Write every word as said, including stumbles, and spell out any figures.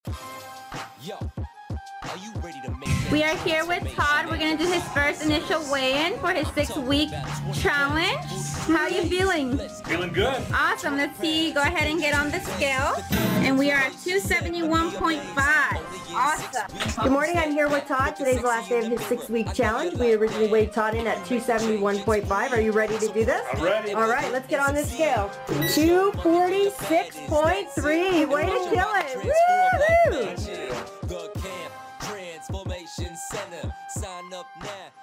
We are here with Todd. We're going to do his first initial weigh-in for his six-week challenge. How are you feeling? Feeling good. Awesome. Let's see. Go ahead and get on the scale. And we are at two seventy-one point five. Awesome. Good morning. I'm here with Todd. Today's the last day of his six-week challenge. We originally weighed Todd in at two seventy-one point five. Are you ready to do this? I'm ready. All right. Let's get on this scale. two forty-six point three. Way to kill it. Woo-hoo! Transformation Center. Sign up now.